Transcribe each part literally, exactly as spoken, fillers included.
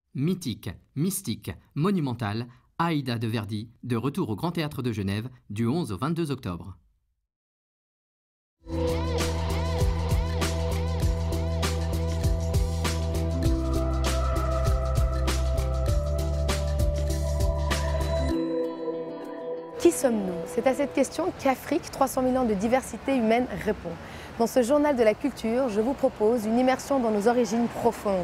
Mythique, mystique, monumentale, Aïda de Verdi, de retour au Grand Théâtre de Genève du onze au vingt-deux octobre. Qui sommes-nous? C'est à cette question qu'Afrique, trois cent mille ans de diversité humaine répond. Dans ce journal de la culture, je vous propose une immersion dans nos origines profondes.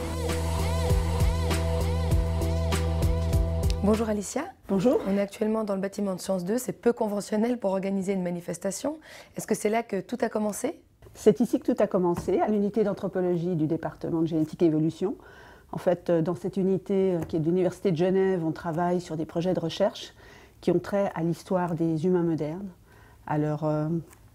Bonjour Alicia. Bonjour. On est actuellement dans le bâtiment de Sciences deux, c'est peu conventionnel pour organiser une manifestation. Est-ce que c'est là que tout a commencé? C'est ici que tout a commencé, à l'unité d'anthropologie du département de génétique et évolution. En fait, dans cette unité qui est de l'Université de Genève, on travaille sur des projets de recherche qui ont trait à l'histoire des humains modernes, à leur, euh,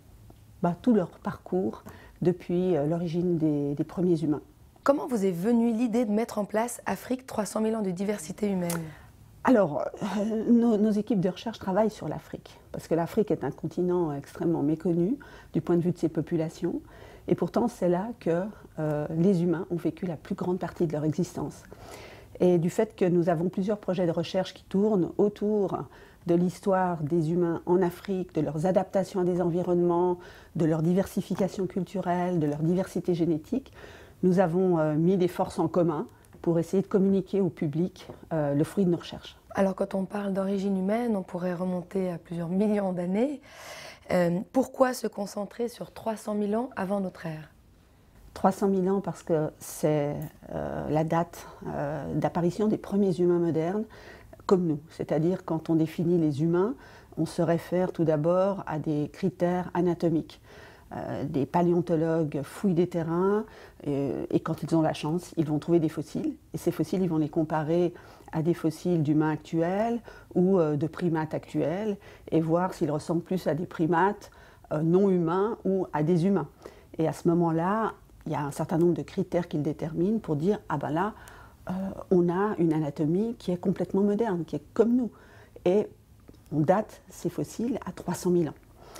bah, tout leur parcours depuis euh, l'origine des, des premiers humains. Comment vous est venue l'idée de mettre en place Afrique, trois cent mille ans de diversité humaine? Alors, euh, nos, nos équipes de recherche travaillent sur l'Afrique, parce que l'Afrique est un continent extrêmement méconnu du point de vue de ses populations, et pourtant c'est là que euh, les humains ont vécu la plus grande partie de leur existence. Et du fait que nous avons plusieurs projets de recherche qui tournent autour de l'histoire des humains en Afrique, de leurs adaptations à des environnements, de leur diversification culturelle, de leur diversité génétique, nous avons euh, mis des forces en commun pour essayer de communiquer au public euh, le fruit de nos recherches. Alors quand on parle d'origine humaine, on pourrait remonter à plusieurs millions d'années. Euh, pourquoi se concentrer sur trois cent mille ans avant notre ère? trois cent mille ans parce que c'est euh, la date euh, d'apparition des premiers humains modernes comme nous. C'est-à-dire quand on définit les humains, on se réfère tout d'abord à des critères anatomiques. Euh, des paléontologues fouillent des terrains et, et quand ils ont la chance, ils vont trouver des fossiles. Et ces fossiles, ils vont les comparer à des fossiles d'humains actuels ou euh, de primates actuels et voir s'ils ressemblent plus à des primates euh, non humains ou à des humains. Et à ce moment-là, il y a un certain nombre de critères qu'ils déterminent pour dire « Ah ben là, euh, on a une anatomie qui est complètement moderne, qui est comme nous. » Et on date ces fossiles à trois cent mille ans.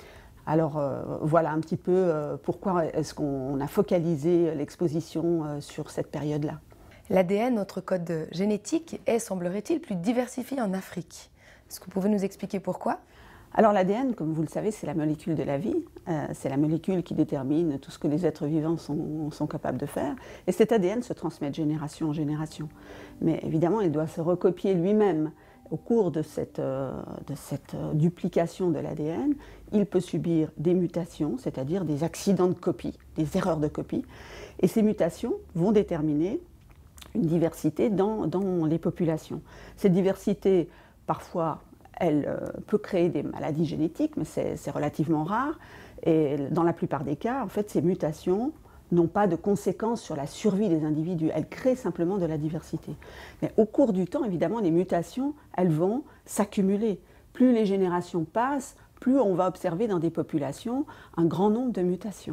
Alors euh, voilà un petit peu euh, pourquoi est-ce qu'on a focalisé l'exposition euh, sur cette période-là. L'A D N, notre code génétique, est, semblerait-il, plus diversifié en Afrique. Est-ce que vous pouvez nous expliquer pourquoi? Alors l'A D N, comme vous le savez, c'est la molécule de la vie. Euh, c'est la molécule qui détermine tout ce que les êtres vivants sont, sont capables de faire. Et cet A D N se transmet de génération en génération. Mais évidemment, il doit se recopier lui-même. Au cours de cette, euh, de cette euh, duplication de l'A D N, il peut subir des mutations, c'est-à-dire des accidents de copie, des erreurs de copie. Et ces mutations vont déterminer une diversité dans, dans les populations. Cette diversité, parfois, elle euh, peut créer des maladies génétiques, mais c'est relativement rare. Et dans la plupart des cas, en fait, ces mutations n'ont pas de conséquences sur la survie des individus. Elles créent simplement de la diversité. Mais au cours du temps, évidemment, les mutations, elles vont s'accumuler. Plus les générations passent, plus on va observer dans des populations un grand nombre de mutations.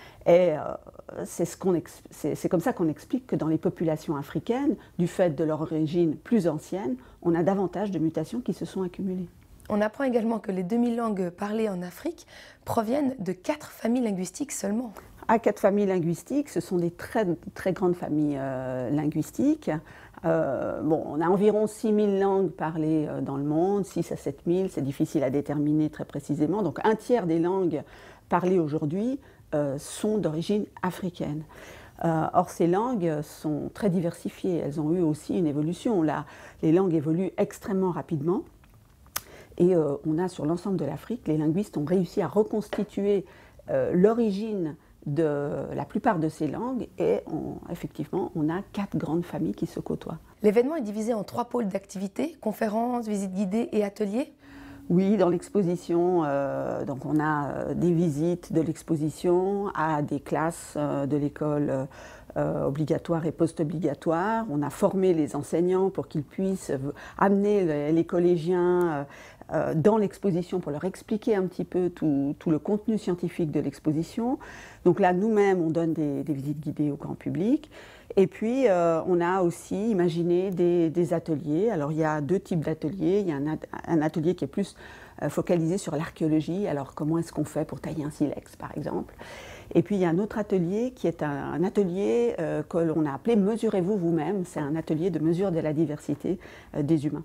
Et euh, c'est ce qu'on c'est comme ça qu'on explique que dans les populations africaines, du fait de leur origine plus ancienne, on a davantage de mutations qui se sont accumulées. On apprend également que les deux mille langues parlées en Afrique proviennent de quatre familles linguistiques seulement. À quatre familles linguistiques, ce sont des très, très grandes familles euh, linguistiques. Euh, bon, on a environ six mille langues parlées euh, dans le monde, six à sept mille, c'est difficile à déterminer très précisément. Donc un tiers des langues parlées aujourd'hui euh, sont d'origine africaine. Euh, or, ces langues sont très diversifiées, elles ont eu aussi une évolution. Là, les langues évoluent extrêmement rapidement. Et euh, on a sur l'ensemble de l'Afrique, les linguistes ont réussi à reconstituer euh, l'origine de la plupart de ces langues et on, effectivement, on a quatre grandes familles qui se côtoient. L'événement est divisé en trois pôles d'activités, conférences, visites guidées et ateliers. Oui, dans l'exposition, euh, donc on a euh, des visites de l'exposition à des classes euh, de l'école euh, obligatoire et post-obligatoire. On a formé les enseignants pour qu'ils puissent amener les, les collégiens euh, dans l'exposition pour leur expliquer un petit peu tout, tout le contenu scientifique de l'exposition. Donc là, nous-mêmes, on donne des, des visites guidées au grand public. Et puis, euh, on a aussi imaginé des, des ateliers. Alors, il y a deux types d'ateliers. Il y a un, un atelier qui est plus euh, focalisé sur l'archéologie. Alors, comment est-ce qu'on fait pour tailler un silex, par exemple. Et puis il y a un autre atelier qui est un, un atelier euh, que l'on a appelé « Mesurez-vous vous-même ». C'est un atelier de mesure de la diversité euh, des humains.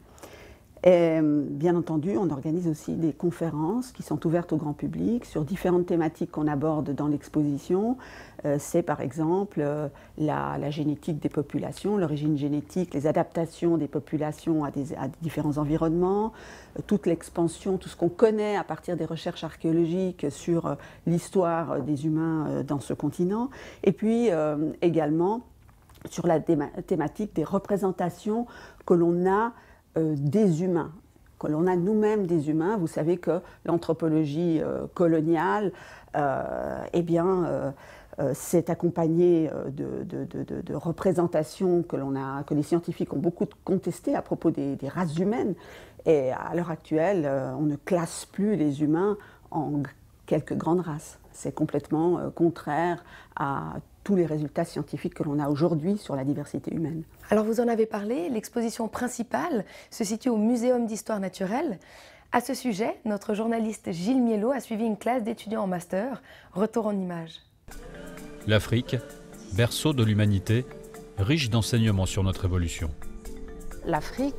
Et bien entendu, on organise aussi des conférences qui sont ouvertes au grand public sur différentes thématiques qu'on aborde dans l'exposition. Euh, C'est par exemple euh, la, la génétique des populations, l'origine génétique, les adaptations des populations à, des, à différents environnements, euh, toute l'expansion, tout ce qu'on connaît à partir des recherches archéologiques sur euh, l'histoire des humains euh, dans ce continent. Et puis euh, également sur la thématique des représentations que l'on a Euh, des humains, que l'on a nous-mêmes des humains. Vous savez que l'anthropologie euh, coloniale, euh, eh bien, euh, euh, s'est accompagnée de, de, de, de représentations que, l'on a, que les scientifiques ont beaucoup contestées à propos des, des races humaines. Et à l'heure actuelle, euh, on ne classe plus les humains en quelques grandes races. C'est complètement euh, contraire à tous les résultats scientifiques que l'on a aujourd'hui sur la diversité humaine. Alors vous en avez parlé, l'exposition principale se situe au Muséum d'Histoire Naturelle. À ce sujet, notre journaliste Gilles Miellot a suivi une classe d'étudiants en master. Retour en images. L'Afrique, berceau de l'humanité, riche d'enseignements sur notre évolution. L'Afrique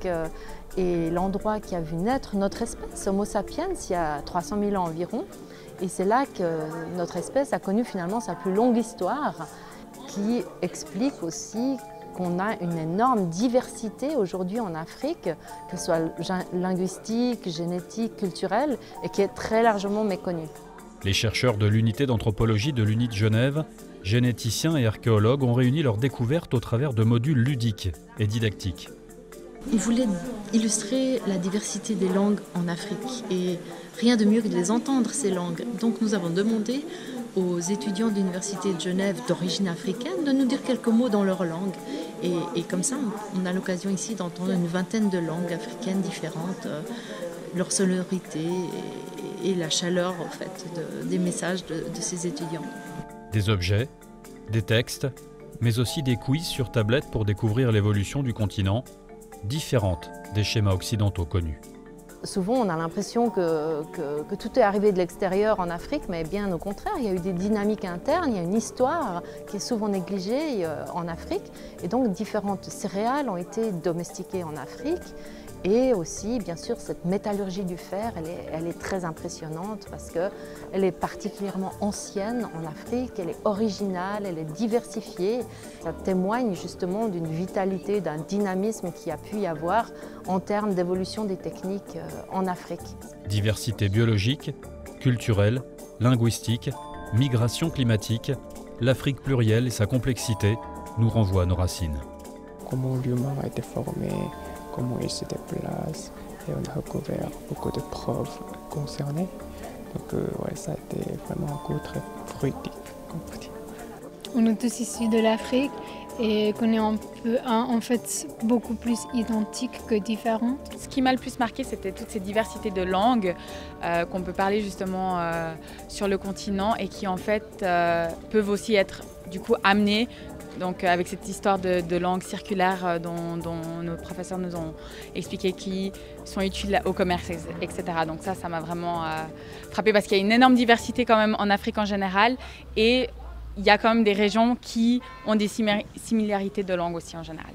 est l'endroit qui a vu naître notre espèce, Homo sapiens, il y a trois cent mille ans environ. Et c'est là que notre espèce a connu finalement sa plus longue histoire, qui explique aussi qu'on a une énorme diversité aujourd'hui en Afrique, que ce soit linguistique, génétique, culturelle, et qui est très largement méconnue. Les chercheurs de l'unité d'anthropologie de l'U N I de Genève, généticiens et archéologues ont réuni leurs découvertes au travers de modules ludiques et didactiques. On voulait illustrer la diversité des langues en Afrique et rien de mieux que de les entendre, ces langues. Donc nous avons demandé aux étudiants de l'Université de Genève d'origine africaine de nous dire quelques mots dans leur langue. Et, et comme ça, on a l'occasion ici d'entendre une vingtaine de langues africaines différentes, euh, leur sonorité et, et la chaleur en fait, de, des messages de, de ces étudiants. Des objets, des textes, mais aussi des quiz sur tablette pour découvrir l'évolution du continent, différente des schémas occidentaux connus. Souvent, on a l'impression que, que, que tout est arrivé de l'extérieur en Afrique, mais bien au contraire, il y a eu des dynamiques internes, il y a une histoire qui est souvent négligée en Afrique. Et donc, différentes céréales ont été domestiquées en Afrique. Et aussi, bien sûr, cette métallurgie du fer, elle est, elle est très impressionnante parce qu'elle est particulièrement ancienne en Afrique, elle est originale, elle est diversifiée. Ça témoigne justement d'une vitalité, d'un dynamisme qu'il y a pu y avoir en termes d'évolution des techniques en Afrique. Diversité biologique, culturelle, linguistique, migration climatique, l'Afrique plurielle et sa complexité nous renvoient à nos racines. Comment l'humain a été formé, comment il se déplace, et on a recouvert beaucoup de preuves concernées. Donc euh, ouais, ça a été vraiment un cours très fructif, on peut dire. On est tous issus de l'Afrique et qu'on est un peu, en fait beaucoup plus identiques que différents. Ce qui m'a le plus marqué, c'était toutes ces diversités de langues euh, qu'on peut parler justement euh, sur le continent et qui en fait euh, peuvent aussi être du coup amenées. Donc avec cette histoire de, de langue circulaire dont, dont nos professeurs nous ont expliqué qui sont utiles au commerce, et cetera. Donc ça, ça m'a vraiment euh, frappé parce qu'il y a une énorme diversité quand même en Afrique en général et il y a quand même des régions qui ont des similarités de langue aussi en général.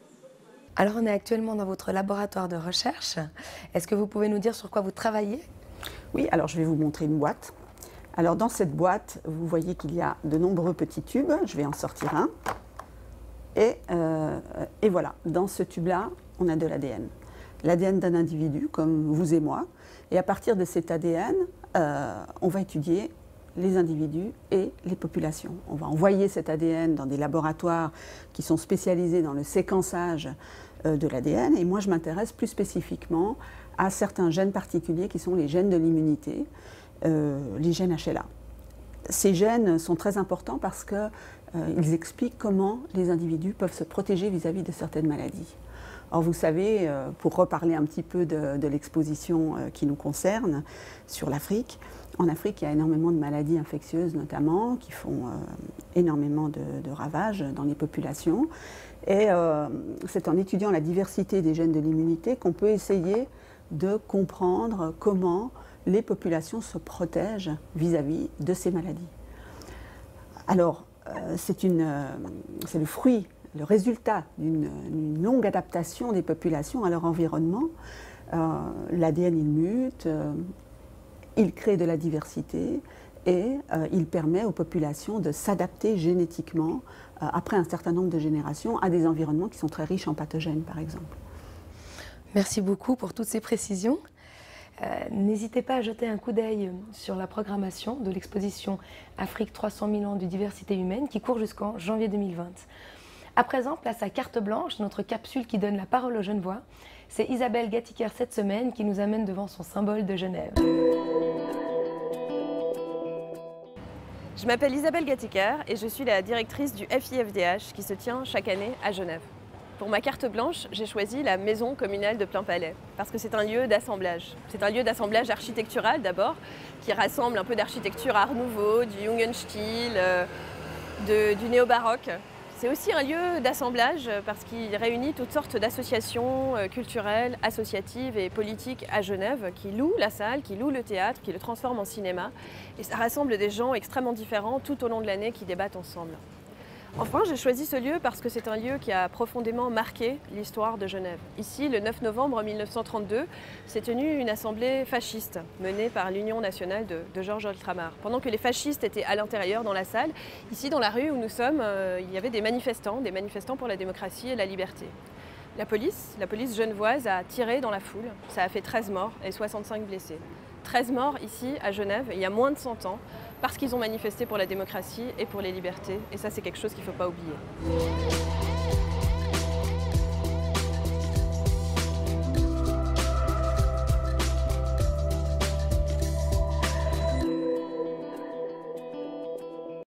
Alors on est actuellement dans votre laboratoire de recherche. Est-ce que vous pouvez nous dire sur quoi vous travaillez? Oui, alors je vais vous montrer une boîte. Alors dans cette boîte, vous voyez qu'il y a de nombreux petits tubes. Je vais en sortir un. Et, euh, et voilà, dans ce tube-là, on a de l'A D N. L'A D N d'un individu, comme vous et moi. Et à partir de cet A D N, euh, on va étudier les individus et les populations. On va envoyer cet A D N dans des laboratoires qui sont spécialisés dans le séquençage euh, de l'A D N. Et moi, je m'intéresse plus spécifiquement à certains gènes particuliers qui sont les gènes de l'immunité. Euh, les gènes H L A. Ces gènes sont très importants parce qu'ils euh, expliquent comment les individus peuvent se protéger vis-à-vis de certaines maladies. Or, vous savez, euh, pour reparler un petit peu de, de l'exposition euh, qui nous concerne sur l'Afrique, en Afrique, il y a énormément de maladies infectieuses notamment qui font euh, énormément de, de ravages dans les populations. Et euh, c'est en étudiant la diversité des gènes de l'immunité qu'on peut essayer de comprendre comment les populations se protègent vis-à-vis de ces maladies. Alors, euh, c'est euh, le fruit, le résultat d'une longue adaptation des populations à leur environnement. Euh, L'A D N, il mute, euh, il crée de la diversité et euh, il permet aux populations de s'adapter génétiquement euh, après un certain nombre de générations à des environnements qui sont très riches en pathogènes, par exemple. Merci beaucoup pour toutes ces précisions. Euh, N'hésitez pas à jeter un coup d'œil sur la programmation de l'exposition Afrique trois cent mille ans de diversité humaine qui court jusqu'en janvier deux mille vingt. À présent, place à Carte Blanche, notre capsule qui donne la parole aux Genevois. C'est Isabelle Gatiker cette semaine qui nous amène devant son symbole de Genève. Je m'appelle Isabelle Gatiker et je suis la directrice du F I F D H qui se tient chaque année à Genève. Pour ma carte blanche, j'ai choisi la maison communale de Plainpalais parce que c'est un lieu d'assemblage. C'est un lieu d'assemblage architectural d'abord, qui rassemble un peu d'architecture art nouveau, du Jugendstil, euh, de, du néo-baroque. C'est aussi un lieu d'assemblage parce qu'il réunit toutes sortes d'associations culturelles, associatives et politiques à Genève qui louent la salle, qui louent le théâtre, qui le transforment en cinéma. Et ça rassemble des gens extrêmement différents tout au long de l'année qui débattent ensemble. Enfin, j'ai choisi ce lieu parce que c'est un lieu qui a profondément marqué l'histoire de Genève. Ici, le neuf novembre mille neuf cent trente-deux, s'est tenue une assemblée fasciste menée par l'Union nationale de, de Georges Oltramar. Pendant que les fascistes étaient à l'intérieur dans la salle, ici dans la rue où nous sommes, euh, il y avait des manifestants, des manifestants pour la démocratie et la liberté. La police, la police genevoise a tiré dans la foule, ça a fait treize morts et soixante-cinq blessés. treize morts ici à Genève, il y a moins de cent ans, parce qu'ils ont manifesté pour la démocratie et pour les libertés. Et ça, c'est quelque chose qu'il ne faut pas oublier.